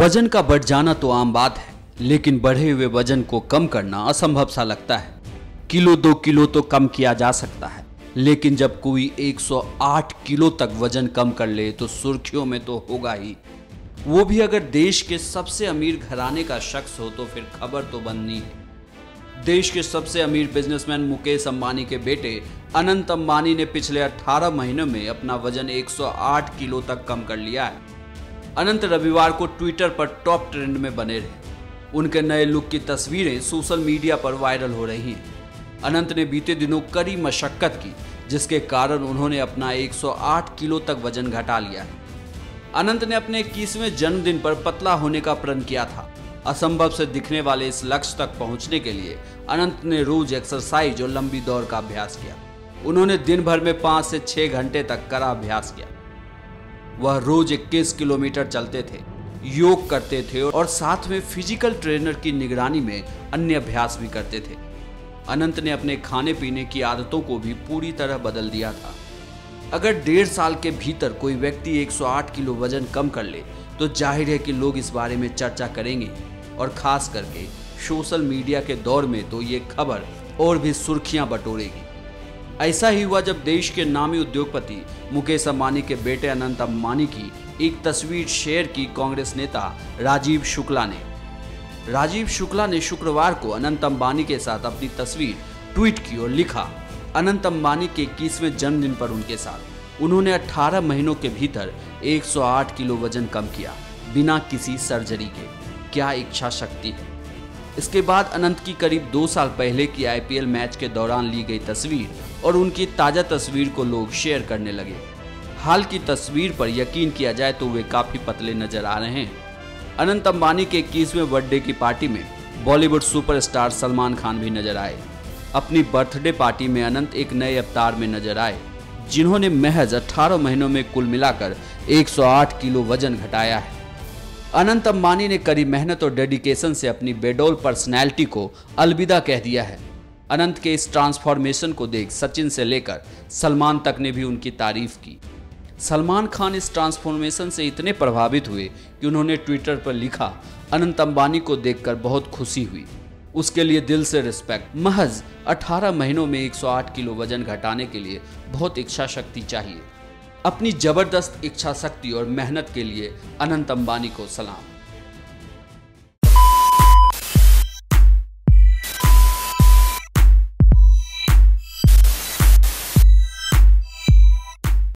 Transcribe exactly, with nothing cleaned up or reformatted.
वजन का बढ़ जाना तो आम बात है, लेकिन बढ़े हुए वजन को कम करना असंभव सा लगता है। किलो दो किलो तो कम किया जा सकता है, लेकिन जब कोई एक सौ आठ किलो तक वजन कम कर ले तो सुर्खियों में तो होगा ही। वो भी अगर देश के सबसे अमीर घराने का शख्स हो तो फिर खबर तो बननी है। देश के सबसे अमीर बिजनेसमैन मुकेश अंबानी के बेटे अनंत अंबानी ने पिछले अठारह महीनों में अपना वजन एक सौ आठ किलो तक कम कर लिया है। अनंत रविवार को ट्विटर पर टॉप ट्रेंड में बने रहे। उनके नए लुक की तस्वीरें सोशल मीडिया पर वायरल हो रही हैं। अनंत ने बीते दिनों कड़ी मशक्कत की, जिसके कारण उन्होंने अपना एक सौ आठ किलो तक वजन घटा लिया है। अनंत ने अपने इक्कीसवें जन्मदिन पर पतला होने का प्रण किया था। असंभव से दिखने वाले इस लक्ष्य तक पहुंचने के लिए अनंत ने रोज एक्सरसाइज और लंबी दौड़ का अभ्यास किया। उन्होंने दिन भर में पाँच से छह घंटे तक कड़ा अभ्यास किया। वह रोज इक्कीस किलोमीटर चलते थे, योग करते थे और साथ में फिजिकल ट्रेनर की निगरानी में अन्य अभ्यास भी करते थे। अनंत ने अपने खाने पीने की आदतों को भी पूरी तरह बदल दिया था। अगर डेढ़ साल के भीतर कोई व्यक्ति एक सौ आठ किलो वजन कम कर ले तो जाहिर है कि लोग इस बारे में चर्चा करेंगे और खास करके सोशल मीडिया के दौर में तो ये खबर और भी सुर्खियां बटोरेगी। ऐसा ही हुआ जब देश के नामी उद्योगपति मुकेश अंबानी के बेटे अनंत अंबानी की एक तस्वीर शेयर की कांग्रेस नेता राजीव शुक्ला ने। राजीव शुक्ला ने शुक्रवार को अनंत अंबानी के साथ अपनी तस्वीर ट्वीट की और लिखा, अनंत अंबानी के इक्कीसवें जन्मदिन पर उनके साथ उन्होंने अठारह महीनों के भीतर एक सौ आठ किलो वजन कम किया, बिना किसी सर्जरी के। क्या इच्छा शक्ति है। इसके बाद अनंत की करीब दो साल पहले की आईपीएल मैच के दौरान ली गई तस्वीर और उनकी ताजा तस्वीर को लोग शेयर करने लगे। हाल की तस्वीर पर यकीन किया जाए तो वे काफी पतले नजर आ रहे हैं। अनंत अंबानी के इक्कीसवें बर्थडे की पार्टी में बॉलीवुड सुपरस्टार सलमान खान भी नजर आए। अपनी बर्थडे पार्टी में अनंत एक नए अवतार में नजर आए, जिन्होंने महज अठारह महीनों में कुल मिलाकर एक सौ आठ किलो वजन घटाया है। अनंत अंबानी ने कड़ी मेहनत और डेडिकेशन से अपनी बेडौल पर्सनैलिटी को अलविदा कह दिया है। अनंत के इस ट्रांसफॉर्मेशन को देख सचिन से लेकर सलमान तक ने भी उनकी तारीफ की। सलमान खान इस ट्रांसफॉर्मेशन से इतने प्रभावित हुए कि उन्होंने ट्विटर पर लिखा, अनंत अंबानी को देखकर बहुत खुशी हुई, उसके लिए दिल से रिस्पेक्ट। महज अठारह महीनों में एक सौ आठ किलो वजन घटाने के लिए बहुत इच्छा शक्ति चाहिए। अपनी जबरदस्त इच्छा शक्ति और मेहनत के लिए अनंत अंबानी को सलाम।